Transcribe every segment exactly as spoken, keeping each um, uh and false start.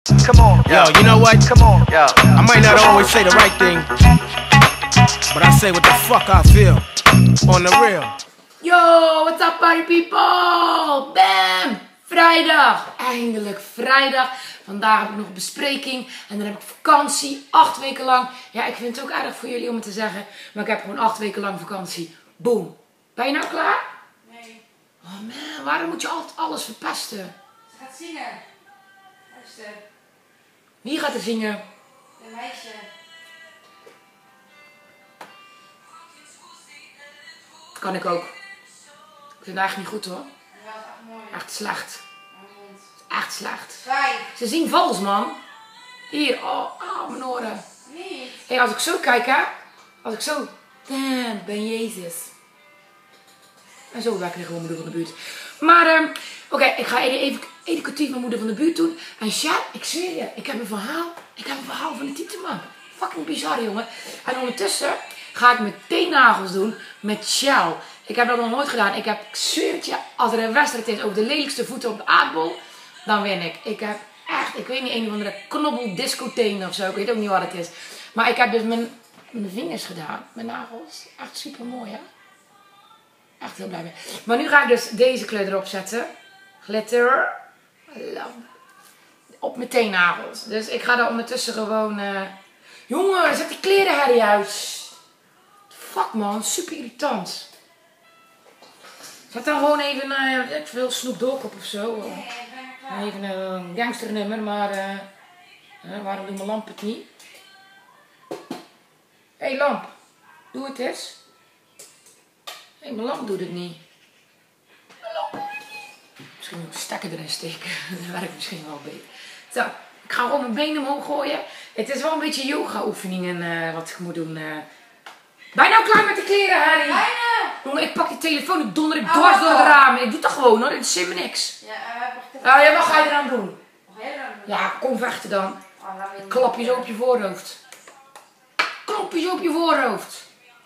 Come on, yo, you know what? Come on, yo. I might not always say the right thing, but I say what the fuck I feel, on the real. Yo, what's up party people? Bam! Vrijdag, eindelijk vrijdag. Vandaag heb ik nog een bespreking en dan heb ik vakantie, acht weken lang. Ja, ik vind het ook aardig voor jullie om het te zeggen, maar ik heb gewoon acht weken lang vakantie. Boom. Ben je nou klaar? Nee. Oh man, waarom moet je altijd alles verpesten? Ze gaat zingen. Luister. Wie gaat er zingen? Een meisje. Dat kan ik ook. Ik vind het eigenlijk niet goed hoor. Ja, dat is echt mooi. Echt slecht. Mijn mond. Echt slecht. Vijf. Ze zien vals man. Hier, oh, oh mijn oren. Niet. Hé, als ik zo kijk hè. Als ik zo. Damn, ben Jezus. En zo werken er gewoon moeder van de buurt. Maar, um, oké, okay, ik ga even educatief mijn moeder van de buurt doen. En ja, ik zweer je, ik heb een verhaal. Ik heb een verhaal van de Tieteman. Fucking bizar, jongen. En ondertussen ga ik mijn teennagels doen met Shell. Ik heb dat nog nooit gedaan. Ik heb, ik zweer het je, als er een wedstrijd is over de lelijkste voeten op de aardbol, dan win ik. Ik heb echt, ik weet niet, een of andere knobbel discotheen of zo. Ik weet ook niet wat het is. Maar ik heb dus mijn, mijn vingers gedaan, mijn nagels. Echt super mooi, hè? Echt heel blij mee. Maar nu ga ik dus deze kleur erop zetten. Glitter. Op mijn teennagels. Dus ik ga daar ondertussen gewoon... Uh... Jongen, zet die klerenherrie uit. Fuck man, super irritant. Zet dan gewoon even uh, ik wil Snoop Dogg op of zo. Nee, ik ben er klaar. Even een gangsternummer, maar uh, uh, waarom doet mijn lamp het niet? Hé hey, lamp, doe het eens. Hé, hey, mijn lamp doet het niet. Mijn lamp. Misschien moet ik de stekker erin steken. Dat werkt misschien wel beter. Zo, ik ga gewoon mijn benen omhoog gooien. Het is wel een beetje yoga oefeningen uh, wat ik moet doen. Uh. Ben je nou klaar met de kleren, Harry? Bijna. Jongen, ik pak die telefoon, ik donder ik dwars door de ramen. Ik doe dat gewoon hoor, het is helemaal niks. Ja, en we hebben nog te Nou ja, wat ga je eraan doen? Nog heel lang doen. Ja, kom vechten dan. Oh, laat me niet. Klap je zo op je voorhoofd. Klop je zo op je voorhoofd.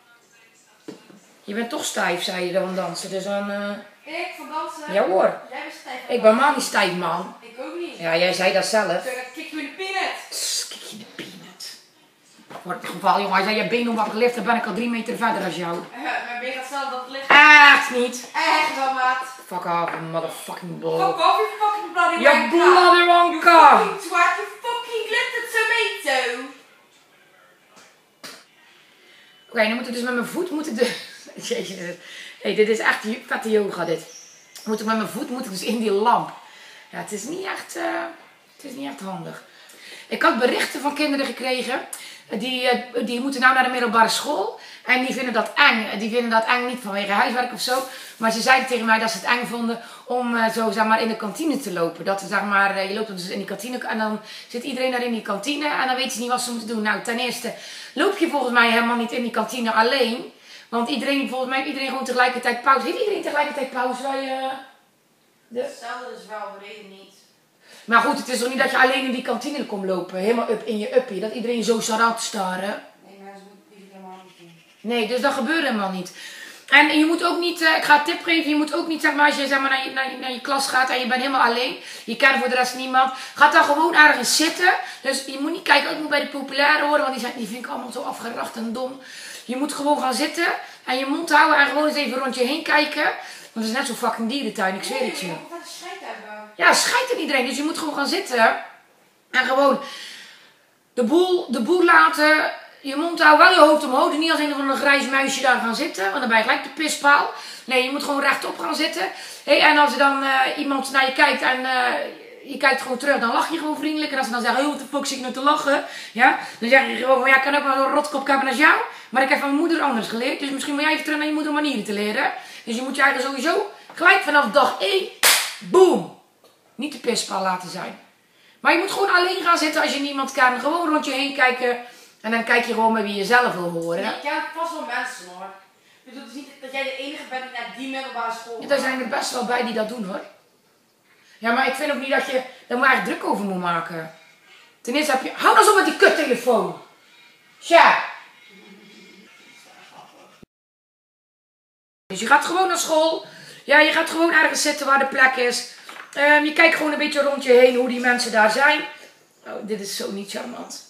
Je bent toch stijf, zei je dan dansen. Dus dan... Uh... Ik van dansen. Ja hoor. Jij bent stijf. Ik ben maar niet stijf, man. Ik ook niet. Ja, jij zei dat zelf. Zo, dan kick je in de peanut. Tss, kijk je de peanut. Wordt het geval, jongen. Als jij je been omwakker ligt, dan ben ik al drie meter verder als jou. Uh, mijn been gaat zelf dat ligt. Echt niet. Echt wel, maat. Fuck off, motherfucking bull. Fuck off, you fucking bloody Je wanker. bloody You wanker. fucking twat, you fucking glittered tomato. Oké, okay, dan moet ik dus met mijn voet moeten de... Jezus. Hey, dit is echt vette yoga dit. Moet ik met mijn voet moet ik dus in die lamp. Ja, het is niet echt, uh, het is niet echt handig. Ik had berichten van kinderen gekregen. Die, uh, die moeten nou naar de middelbare school. En die vinden dat eng. Die vinden dat eng niet vanwege huiswerk of zo. Maar ze zeiden tegen mij dat ze het eng vonden om uh, zo zeg maar in de kantine te lopen. Dat zeg maar, uh, je loopt dus in die kantine en dan zit iedereen daar in die kantine. En dan weten ze niet wat ze moeten doen. Nou, ten eerste loop je volgens mij helemaal niet in die kantine alleen. Want iedereen, volgens mij heeft iedereen gewoon tegelijkertijd pauze. Heeft iedereen tegelijkertijd pauze? Waar je, de... Hetzelfde is wel, de reden niet. Maar goed, het is toch niet dat je alleen in die kantine komt lopen. Helemaal up in je uppie. Dat iedereen zo staat aan te staren. Nee, maar dat moet ik helemaal niet doen. Nee, dus dat gebeurt helemaal niet. En je moet ook niet, uh, ik ga een tip geven, je moet ook niet, zeg maar, als je zeg maar, naar, je, naar, je, naar je klas gaat en je bent helemaal alleen. Je kent voor de rest niemand. Ga dan gewoon ergens zitten. Dus je moet niet kijken, ik moet bij de populaire horen, want die, zijn, die vind ik allemaal zo afgeracht en dom. Je moet gewoon gaan zitten en je mond houden en gewoon eens even rond je heen kijken. Want het is net zo'n fucking dierentuin, ik zweer het je. Nee, ik moet scheid hebben. Ja, schijt er iedereen. Dus je moet gewoon gaan zitten en gewoon de boel, de boel laten, je mond houden, wel je hoofd omhoog. Niet als een of ander grijs muisje daar gaan zitten, want dan ben je gelijk de pispaal. Nee, je moet gewoon rechtop gaan zitten. Hey, en als er dan uh, iemand naar je kijkt en uh, je kijkt gewoon terug, dan lach je gewoon vriendelijk. En als ze dan zeggen, oh, wat de fuck zit je nou te lachen? Ja, dan zeg je gewoon van, ja, ik kan ook wel zo'n rotkop hebben als jou. Maar ik heb van mijn moeder anders geleerd. Dus misschien moet jij even terug naar je moeder manieren te leren. Dus je moet je eigenlijk sowieso gelijk vanaf dag één, boom, niet de pispaal laten zijn. Maar je moet gewoon alleen gaan zitten als je niemand kan. Gewoon rond je heen kijken. En dan kijk je gewoon met wie je zelf wil horen. Nee, ik ken vast wel mensen hoor. Ik bedoel, het is niet dat jij de enige bent die naar die middelbare school gaat. Ja, daar zijn er best wel bij die dat doen hoor. Ja, maar ik vind ook niet dat je daar maar echt druk over moet maken. Ten eerste heb je... Hou nou zo met die kuttelefoon. Tja. Dus je gaat gewoon naar school. Ja, je gaat gewoon ergens zitten waar de plek is. Um, je kijkt gewoon een beetje rond je heen hoe die mensen daar zijn. Oh, dit is zo niet charmant.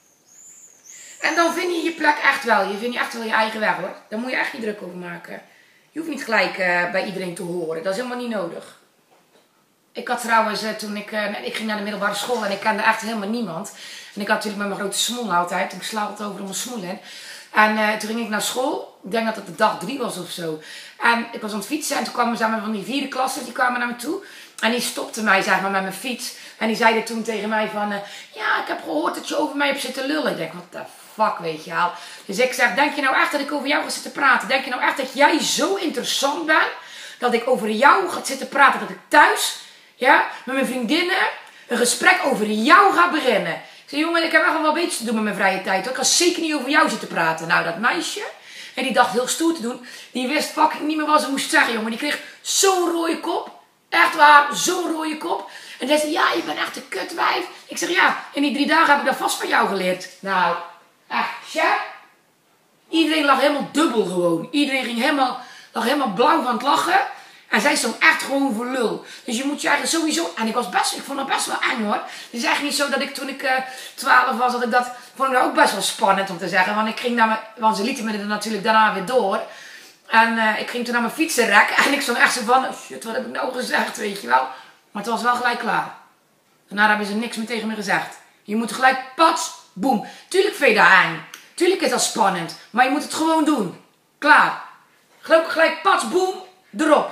En dan vind je je plek echt wel. Je vindt je echt wel je eigen weg hoor. Daar moet je echt niet druk over maken. Je hoeft niet gelijk uh, bij iedereen te horen. Dat is helemaal niet nodig. Ik had trouwens, uh, toen ik, uh, ik ging naar de middelbare school en ik kende echt helemaal niemand. En ik had natuurlijk met mijn grote smoel altijd. Ik sla het over om mijn smoel in. En uh, toen ging ik naar school. Ik denk dat het de dag drie was of zo. En ik was aan het fietsen en toen kwamen samen van die vierde klassen, die kwamen naar me toe. En die stopte mij zeg maar met mijn fiets. En die zeiden toen tegen mij van, uh, ja, ik heb gehoord dat je over mij hebt zitten lullen. Ik denk, wat de fuck, weet je wel. Dus ik zeg, denk je nou echt dat ik over jou ga zitten praten? Denk je nou echt dat jij zo interessant bent, dat ik over jou ga zitten praten? Dat ik thuis, ja, met mijn vriendinnen, een gesprek over jou ga beginnen. Ik zeg, jongen, ik heb echt wel een beetje te doen met mijn vrije tijd. Hoor. Ik ga zeker niet over jou zitten praten. Nou, dat meisje, en die dacht heel stoer te doen, die wist fucking niet meer wat ze moest zeggen, jongen. Die kreeg zo'n rode kop. Echt waar, zo'n rode kop. En die zei, ja, je bent echt een kutwijf. Ik zeg, ja, in die drie dagen heb ik dat vast van jou geleerd. Nou, echt, ja. Iedereen lag helemaal dubbel gewoon. Iedereen ging helemaal, lag helemaal blauw van het lachen. En zij stond echt gewoon voor lul. Dus je moet je eigenlijk sowieso... En ik was best, ik vond het best wel eng hoor. Het is echt niet zo dat ik toen ik uh, twaalf was, dat ik dat... Vond ik dat ook best wel spannend om te zeggen. Want ik ging naar mijn... Want ze lieten me er natuurlijk daarna weer door. En uh, ik ging toen naar mijn fietsenrek. En ik stond echt zo van... Shit, wat heb ik nou gezegd, weet je wel. Maar het was wel gelijk klaar. Daarna hebben ze niks meer tegen me gezegd. Je moet gelijk pats, boem. Tuurlijk vind je dat eng. Tuurlijk is dat spannend. Maar je moet het gewoon doen. Klaar. Gelijk, gelijk pats, boem, erop.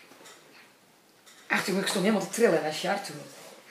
Echt, ik stond helemaal te trillen dat jaar toen.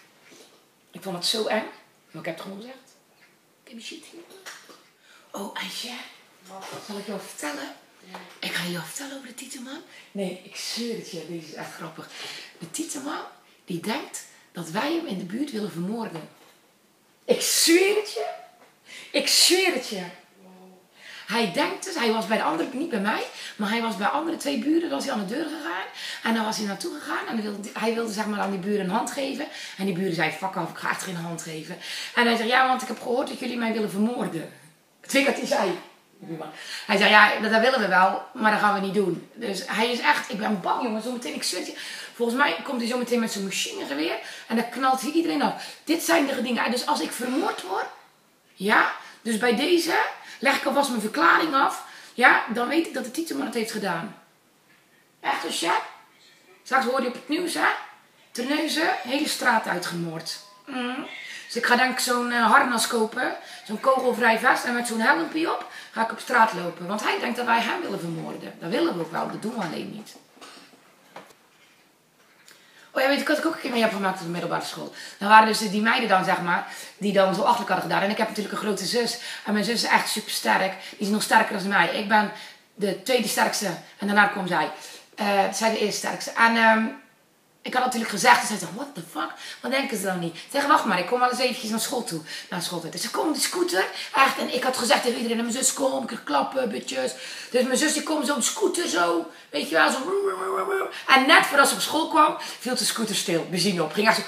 Ik vond het zo eng. Maar ik heb het gewoon gezegd. Ik heb die shit hier. Oh, Aisha. Zal ik jou vertellen? Ja. Ik ga jou vertellen over de Tieteman. Nee, ik zweer het je. Deze is echt grappig. De Tieteman, die denkt dat wij hem in de buurt willen vermoorden. Ik zweer het je. Ik zweer het je. Hij denkt dus, hij was bij de andere, niet bij mij, maar hij was bij andere twee buren, dan was hij aan de deur gegaan. En dan was hij naartoe gegaan en hij wilde, hij wilde zeg maar aan die buren een hand geven. En die buren zei, fuck af, ik ga echt geen hand geven. En hij zei, ja, want ik heb gehoord dat jullie mij willen vermoorden. Dat vind ik wat hij zei. Hij zei, ja, dat, dat willen we wel, maar dat gaan we niet doen. Dus hij is echt, ik ben bang jongen, zo meteen, ik zweer je. Volgens mij komt hij zo meteen met zijn machinegeweer en dan knalt hij iedereen af. Dit zijn de dingen, dus als ik vermoord word, ja, dus bij deze... Leg ik alvast mijn verklaring af. Ja, dan weet ik dat de Tieteman het heeft gedaan. Echt dus ja. Straks hoor je op het nieuws hè. Terneuzen, hele straat uitgemoord. Mm. Dus ik ga denk ik zo'n uh, harnas kopen. Zo'n kogelvrij vest. En met zo'n helmpje op ga ik op straat lopen. Want hij denkt dat wij hem willen vermoorden. Dat willen we ook wel. Dat doen we alleen niet. Oh ja, weet ik wat ik ook een keer mee heb gemaakt op de middelbare school. Dan waren dus die meiden dan, zeg maar, die dan zo achterlijk hadden gedaan. En ik heb natuurlijk een grote zus. En mijn zus is echt super sterk. Die is nog sterker dan mij. Ik ben de tweede sterkste. En daarna kwam zij. Uh, zij de eerste sterkste. En um, ik had natuurlijk gezegd. En zij zei, what the fuck? Wat denken ze dan niet? Ze zeggen, wacht maar, ik kom wel eens eventjes naar school toe. Naar schooltijd. Dus ze komt de scooter. Echt. En ik had gezegd tegen iedereen, mijn zus kom, ik krijg klappen, bitches. Dus mijn zus die komt zo op de scooter zo. Weet je wel, zo. En net voordat ze op school kwam, viel de scooter stil. Benzine op. Ging echt zo.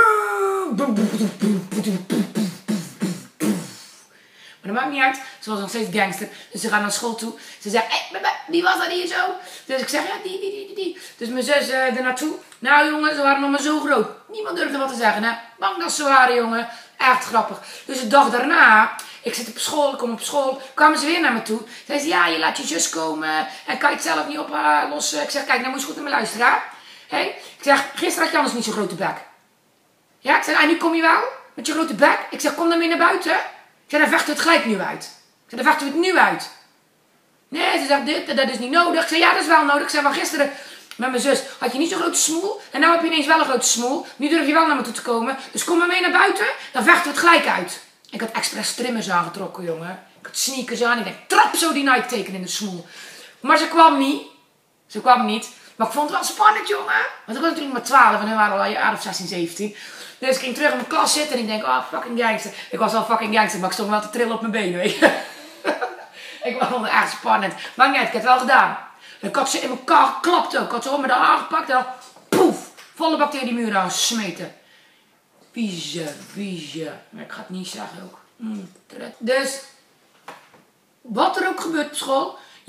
Maar dat maakt niet uit. Ze was nog steeds gangster. Dus ze gaat naar school toe. Ze zegt, hé, hey, wie was dat hier zo? Dus ik zeg, ja, die, die, die, die. Dus mijn zus uh, er naartoe. Nou jongen, ze waren nog maar zo groot. Niemand durfde wat te zeggen, hè. Bang dat ze waren, jongen. Echt grappig. Dus de dag daarna, ik zit op school, ik kom op school. Kwamen ze weer naar me toe. Zei ze, ja, je laat je zus komen. En kan je het zelf niet oplossen. Ik zeg, kijk, nou moet je goed naar me luisteren, hè. Hey? Ik zeg, gisteren had je anders niet zo'n grote bek. Ja, ik zeg, en nu kom je wel? Met je grote bek. Ik zeg, kom dan weer naar buiten. Ik zeg, dan vechten we het gelijk nu uit. Ik zeg, dan vechten we het nu uit. Nee, ze zegt, dit, dat is niet nodig. Ik zeg, ja, dat is wel nodig. Ik zeg, maar gisteren met mijn zus had je niet zo'n grote smoel. En nu heb je ineens wel een grote smoel. Nu durf je wel naar me toe te komen. Dus kom maar mee naar buiten. Dan vechten we het gelijk uit. Ik had expres trimmers aangetrokken, jongen. Ik had sneakers aan. Ik denk, trap zo die Nike teken in de smoel. Maar ze kwam niet. Ze kwam niet. Maar ik vond het wel spannend, jongen. Want ik was natuurlijk maar twaalf en hun waren al een jaar of zestien, zeventien. Dus ik ging terug in mijn klas zitten en ik denk, oh, fucking gangster. Ik was wel fucking gangster, maar ik stond wel te trillen op mijn benen, weet je. Ik vond het echt spannend. Maar niet, ik heb het wel gedaan. Ik had ze in mijn kar geklapt ook. Ik had ze om met de haar gepakt en dan, poef, volle bak tegen die muur aan smeten. Vieze, vieze. Maar ik ga het niet zeggen ook. Mm, dus, wat er ook gebeurt op school,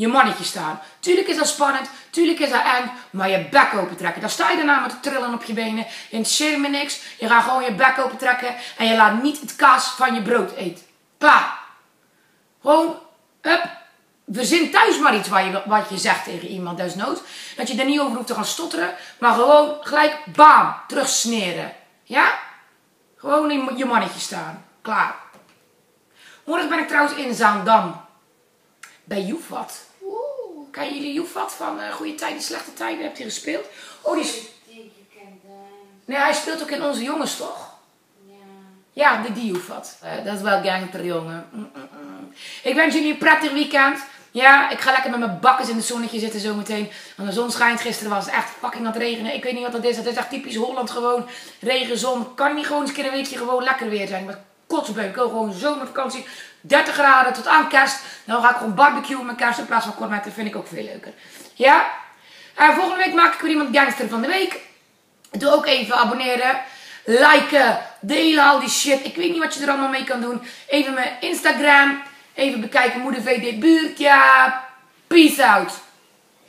je mannetje staan. Tuurlijk is dat spannend, tuurlijk is dat eng, maar je bek open trekken. Dan sta je daarna met te trillen op je benen. Je interesseert me niks. Je gaat gewoon je bek open trekken en je laat niet het kaas van je brood eten. Klaar. Gewoon, hup. Verzin thuis maar iets wat je, wat je zegt tegen iemand desnoods. Dat je er niet over hoeft te gaan stotteren, maar gewoon gelijk bam, terugsneren. Ja? Gewoon in je mannetje staan. Klaar. Morgen ben ik trouwens in Zaandam. Bij Joefat. Oeh, kennen jullie Joefat van uh, Goede Tijden, Slechte Tijden? Hebt hij gespeeld? Oh, die... Nee, hij speelt ook in Onze Jongens, toch? Ja. Ja, de die Joefat. Uh, dat is wel gangster, jongen. Mm -mm -mm. Ik wens jullie een prettig weekend. Ja, ik ga lekker met mijn bakkes in het zonnetje zitten zometeen. Want de zon schijnt. Gisteren was het echt fucking aan het regenen. Ik weet niet wat dat is. Het is echt typisch Holland gewoon. Regen, zon. Kan niet gewoon eens een keer een weekje gewoon lekker weer zijn. Maar kotsbeuk. Ik wil gewoon zomervakantie. dertig graden tot aan kerst. Dan ga ik gewoon barbecuen met kerst in plaats van kornet. Dat vind ik ook veel leuker. Ja? En volgende week maak ik weer iemand gangster van de week. Doe ook even abonneren. Liken. Delen al die shit. Ik weet niet wat je er allemaal mee kan doen. Even mijn Instagram. Even bekijken, moeder V D buurt, ja. Peace out.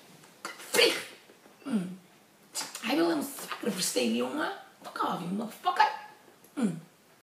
Vlieg. Mm. Hij wil helemaal zwakker versteken, jongen. Fuck off, you motherfucker.